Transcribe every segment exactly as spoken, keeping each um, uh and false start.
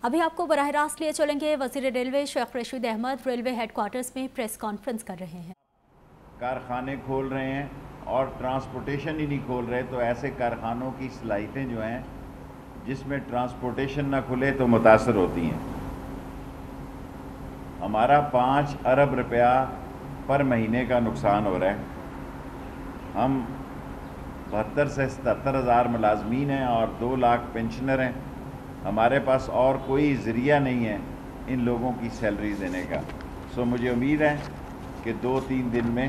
अभी आपको बराह रास्त लिए चलेंगे। वज़ीर railway Sheikh Rashid Ahmed railway headquarters में प्रेस कॉन्फ्रेंस कर रहे हैं। कारखाने खोल रहे हैं और ट्रांसपोर्टेशन ही नहीं खोल रहे, तो ऐसे कारखानों की सलाहियतें जो हैं जिसमें ट्रांसपोर्टेशन ना खुले तो मुतासर होती हैं। हमारा पाँच अरब रुपया पर महीने का नुकसान हो रहा है। हम बहत्तर से सतहत्तर हज़ार मुलाजमीन हैं और दो लाख पेंशनर हैं। हमारे पास और कोई ज़रिया नहीं है इन लोगों की सैलरी देने का। सो मुझे उम्मीद है कि दो तीन दिन में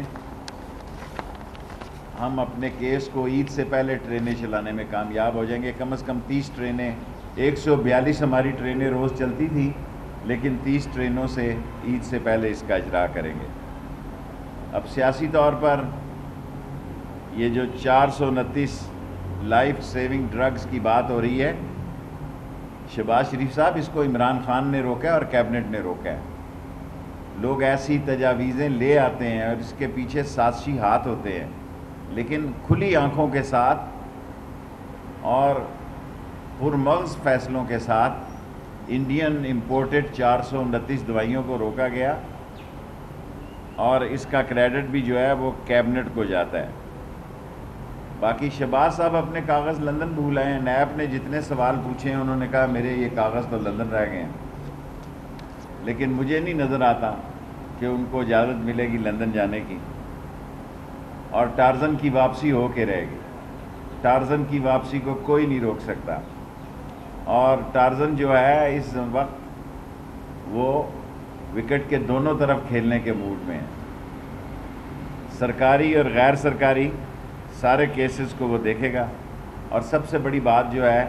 हम अपने केस को ईद से पहले ट्रेनें चलाने में कामयाब हो जाएंगे। कम से कम तीस ट्रेनें, एक सौ बयालीस हमारी ट्रेनें रोज़ चलती थी, लेकिन तीस ट्रेनों से ईद से पहले इसका इजरा करेंगे। अब सियासी तौर पर ये जो चार सौ उनतीस लाइफ सेविंग ड्रग्स की बात हो रही है, शहबाज शरीफ साहब, इसको इमरान खान ने रोका है और कैबिनेट ने रोका है। लोग ऐसी तजावीज़ें ले आते हैं और इसके पीछे साजिशी हाथ होते हैं, लेकिन खुली आंखों के साथ और पुरमग़ज़ फैसलों के साथ इंडियन इंपोर्टेड चार सौ उनतीस दवाइयों को रोका गया और इसका क्रेडिट भी जो है वो कैबिनेट को जाता है। बाकी शहबाज साहब अपने कागज़ लंदन भूल आए हैं। नैब ने जितने सवाल पूछे हैं उन्होंने कहा मेरे ये कागज़ तो लंदन रह गए हैं, लेकिन मुझे नहीं नज़र आता कि उनको इजाज़त मिलेगी लंदन जाने की। और टार्ज़न की वापसी हो के रहेगी। टार्ज़न की वापसी को कोई नहीं रोक सकता। और टार्ज़न जो है इस वक्त वो विकेट के दोनों तरफ खेलने के मूड में है। सरकारी और गैर सरकारी सारे केसेस को वो देखेगा। और सबसे बड़ी बात जो है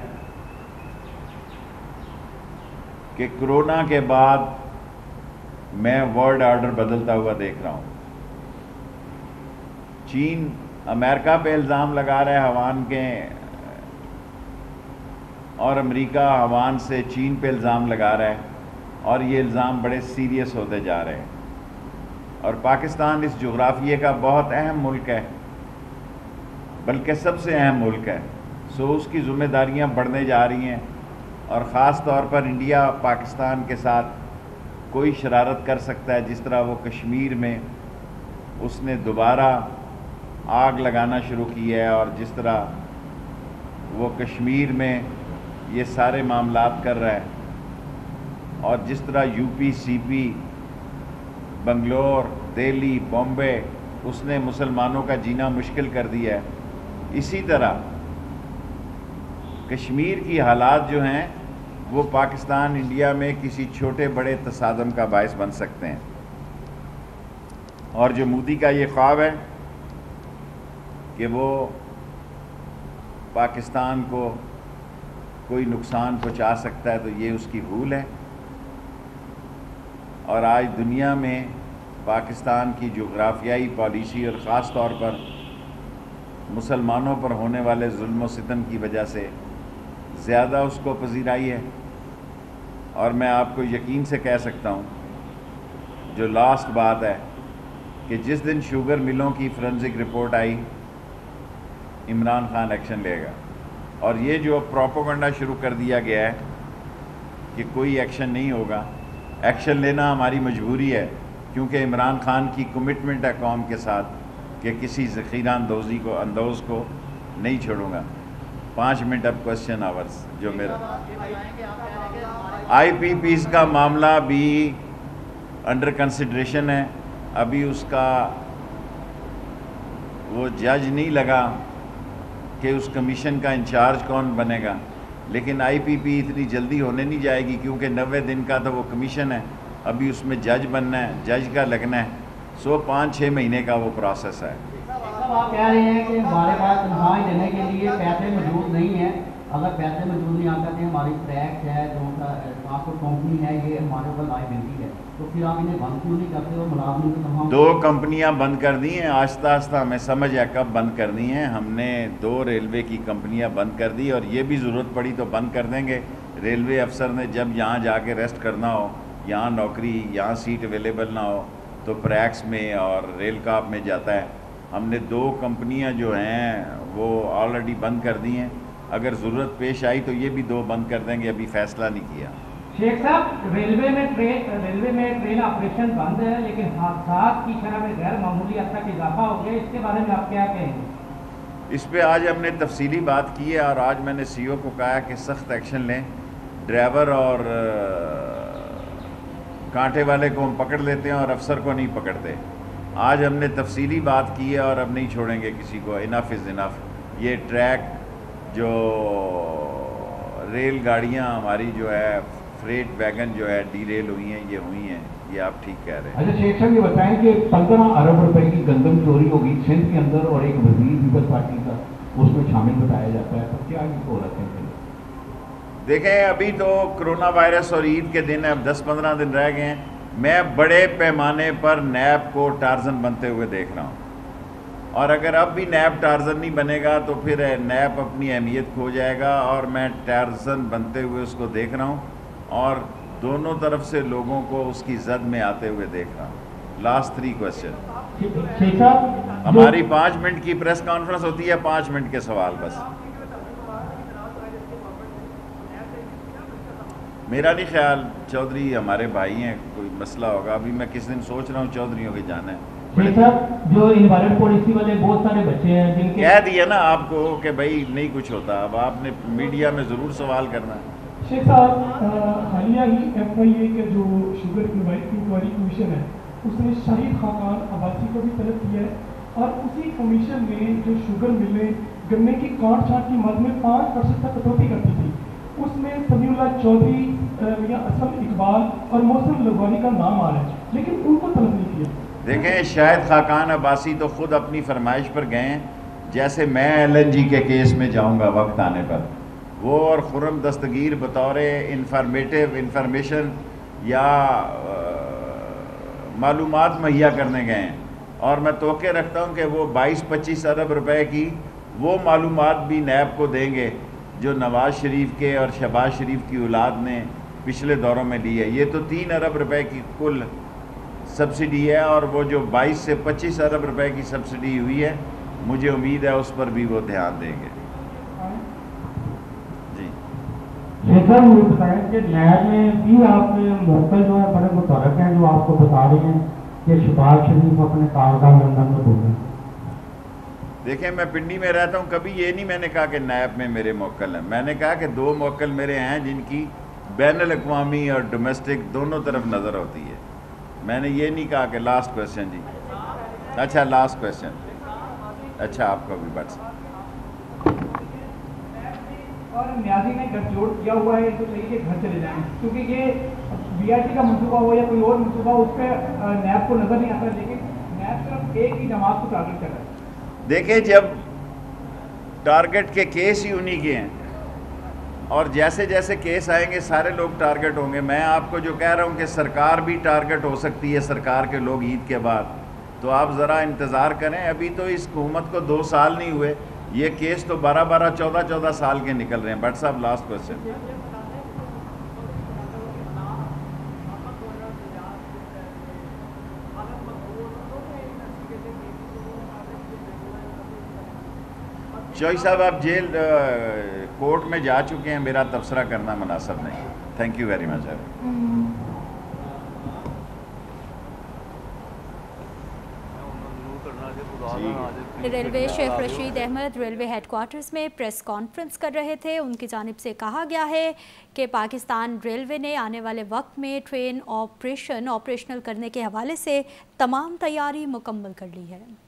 कि कोरोना के बाद मैं वर्ल्ड ऑर्डर बदलता हुआ देख रहा हूँ। चीन अमेरिका पे इल्ज़ाम लगा रहा है हवान के, और अमेरिका हवान से चीन पे इल्ज़ाम लगा रहा है, और ये इल्ज़ाम बड़े सीरियस होते जा रहे हैं। और पाकिस्तान इस जोग्राफिए का बहुत अहम मुल्क है, बल्कि सबसे अहम मुल्क है। सो उसकी ज़िम्मेदारियां बढ़ने जा रही हैं, और ख़ास तौर पर इंडिया पाकिस्तान के साथ कोई शरारत कर सकता है, जिस तरह वो कश्मीर में उसने दोबारा आग लगाना शुरू की है, और जिस तरह वो कश्मीर में ये सारे मामलात कर रहा है, और जिस तरह यूपी, सीपी, बंगलोर, दिल्ली, बॉम्बे उसने मुसलमानों का जीना मुश्किल कर दिया है, इसी तरह कश्मीर की हालात जो हैं वो पाकिस्तान इंडिया में किसी छोटे बड़े तसादम का बायस बन सकते हैं। और जो मोदी का ये ख्वाब है कि वो पाकिस्तान को कोई नुकसान पहुंचा सकता है, तो ये उसकी भूल है। और आज दुनिया में पाकिस्तान की जोग्राफियाई पॉलिसी और ख़ास तौर पर मुसलमानों पर होने वाले जुल्म व सितम की वजह से ज़्यादा उसको पजीराई है। और मैं आपको यकीन से कह सकता हूँ, जो लास्ट बात है कि जिस दिन शुगर मिलों की फोरेंसिक रिपोर्ट आई, इमरान खान एक्शन लेगा। और ये जो प्रोपेगेंडा शुरू कर दिया गया है कि कोई एक्शन नहीं होगा, एक्शन लेना हमारी मजबूरी है, क्योंकि इमरान खान की कमिटमेंट है कौम के साथ कि किसी ज़ख़ीरा अंदोज़ी को अंदोज़ को नहीं छोड़ूंगा। पाँच मिनट अब क्वेश्चन आवर्स जो मेरा आई पी पीज़ का मामला भी अंडर कंसिडरेशन है। अभी उसका वो जज नहीं लगा कि उस कमीशन का इंचार्ज कौन बनेगा, लेकिन आई पी पी इतनी जल्दी होने नहीं जाएगी, क्योंकि नब्बे दिन का तो वो कमीशन है। अभी उसमें जज बनना है, जज का लगना है, सो पाँच छः महीने का वो प्रोसेस है। साहब आप कह रहे हैं कि हमारे पास तनख्वाह देने के लिए पैसे मौजूद नहीं हैं। अगर पैसे मौजूद नहीं आते हैं, हमारी टैक्स है, जो ट्रांसपोर्ट कंपनी है, ये हमारे ऊपर लायबिलिटी है, तो फिर आप इन्हें बंद क्यों नहीं करते हो? मुलाजमों की तनख्वाह दो कंपनियां बंद कर दी हैं, आहिस्ता आहिस्ता हमें समझ है कब बंद करनी है। हमने दो रेलवे की कंपनियां बंद कर दी, और ये भी ज़रूरत पड़ी तो बंद कर देंगे। रेलवे अफसर ने जब यहाँ जाके रेस्ट करना हो, यहाँ नौकरी, यहाँ सीट अवेलेबल ना हो, तो प्रैक्स में और रेल काप में जाता है। हमने दो कंपनियां जो हैं वो ऑलरेडी बंद कर दी हैं। अगर ज़रूरत पेश आई तो ये भी दो बंद कर देंगे, अभी फ़ैसला नहीं किया। शेख साहब, रेलवे में ट्रेन रेलवे में ट्रेन ऑपरेशन बंद है, लेकिन हादसात की शरह में गैर मामूली हद तक इजाफा हो गया, इसके बारे में आप क्या कहेंगे? इस पे आज हमने तफसीली बात की है और आज मैंने सी ओ को कहा कि सख्त एक्शन लें। ड्राइवर और कांटे वाले को हम पकड़ लेते हैं और अफसर को नहीं पकड़ते। आज हमने तफसीली बात की है और अब नहीं छोड़ेंगे किसी को। Enough is enough. ये ट्रैक जो रेल गाड़ियाँ हमारी जो है फ्रेट वैगन जो है डीरेल हुई हैं, ये हुई हैं, ये आप ठीक कह रहे हैं। अच्छा शेख साहब, ये बताएं कि पंद्रह अरब रुपए की गंदम चोरी होगी सिंध के अंदर और एक वजीर पीपल्स पार्टी का उसमें शामिल बताया जाता है, तो क्या ये हो रहा है? देखें, अभी तो कोरोना वायरस और ईद के दिन अब दस पंद्रह दिन रह गए हैं। मैं बड़े पैमाने पर नैब को टार्जन बनते हुए देख रहा हूँ और अगर अब भी नैब टार्जन नहीं बनेगा तो फिर नैब अपनी अहमियत खो जाएगा और मैं टार्जन बनते हुए उसको देख रहा हूँ और दोनों तरफ से लोगों को उसकी जद में आते हुए देख रहा हूँ। Last three question. हमारी पाँच मिनट की प्रेस कॉन्फ्रेंस होती है, पाँच मिनट के सवाल बस। मेरा नहीं ख्याल चौधरी हमारे भाई हैं, कोई मसला होगा। अभी मैं किस दिन सोच रहा हूँ चौधरीयों के जाना है। शेख साहब, जो इन्वायरमेंट पॉलिसी वाले बहुत सारे बच्चे हैं जिनके कह दिया ना आपको कि भाई नहीं कुछ होता, अब आपने मीडिया में ज़रूर सवाल करना है। शेख साहब, हालिया ही एफ आई ए के जो शुगर इंक्वायरी कमीशन है उसने शाहिद खाकान अब्बासी को भी तलब किया है और उसी कमीशन ने जो शुगर मिलें गन्ने की काट छाट की मद में पाँच परसेंट तक कटौती कर दी थी। उसमें समीउल्लाह चौधरी, मियां असम इकबाल और मौसम लघवानी का नाम आ रहा है, लेकिन उनको तलब नहीं किया। देखें, शाहिद खाकान अब्बासी तो खुद अपनी फरमाइश पर गए हैं, जैसे मैं एल एन जी के केस में जाऊंगा वक्त आने पर। वो और खुर्रम दस्तगीर बतौर इंफॉर्मेटिव इंफॉर्मेशन या मालूमात मुहैया करने गए हैं और मैं तोक़े रखता हूँ कि वो बाईस पच्चीस अरब रुपए की वो मालूमात भी नैब को देंगे जो नवाज़ शरीफ के और शहबाज शरीफ की औलाद ने पिछले दौरों में ली है। ये तो तीन अरब रुपए की कुल सब्सिडी है और वो जो बाईस से पच्चीस अरब रुपए की सब्सिडी हुई है, मुझे उम्मीद है उस पर भी वो ध्यान देंगे। जी शेख साहब, ये बताएं कि नैब में भी आपके मौके जो है बड़े मुतरक हैं, जो आपको बता रहे हैं कि शहबाज शरीफ अपने कारोबार लंदन में बोले। देखें, मैं पिंडी में रहता हूँ, कभी ये नहीं मैंने कहा कि नैब में मेरे मौक्कल हैं। मैंने कहा कि दो मौक्कल मेरे हैं जिनकी बैनुल अक़वामी और डोमेस्टिक दोनों तरफ नज़र होती है। मैंने ये नहीं कहा कि लास्ट क्वेश्चन जी। अच्छा, लास्ट क्वेश्चन। अच्छा, आपका भी बस। और न्याजी ने गठजोड़ किया हुआ है, तो चाहिए कि घर चले जाएं, क्योंकि ये बी आर टी का मनसूबा हो या कोई और मनसूबा उस पर नैब को नज़र नहीं आता, लेकिन नैब सिर्फ एक ही जमात को टारगेट कर रहा है। देखें, जब टारगेट के केस ही उन्हीं के हैं और जैसे जैसे केस आएंगे सारे लोग टारगेट होंगे। मैं आपको जो कह रहा हूँ कि सरकार भी टारगेट हो सकती है, सरकार के लोग ईद के बाद, तो आप ज़रा इंतज़ार करें। अभी तो इस हुकूमत को दो साल नहीं हुए, ये केस तो बारह बारह चौदह चौदह साल के निकल रहे हैं। भट्ट साहब, लास्ट क्वेश्चन। चौधरी साहब, आप जेल कोर्ट में जा चुके हैं, मेरा तबसरा करना मुनासिब नहीं। Thank you very much. Railway Sheikh Rashid Ahmed railway headquarters में प्रेस कॉन्फ्रेंस कर रहे थे। उनकी जानिब से कहा गया है कि पाकिस्तान रेलवे ने आने वाले वक्त में ट्रेन ऑपरेशन ऑपरेशनल करने के हवाले से तमाम तैयारी मुकम्मल कर ली है।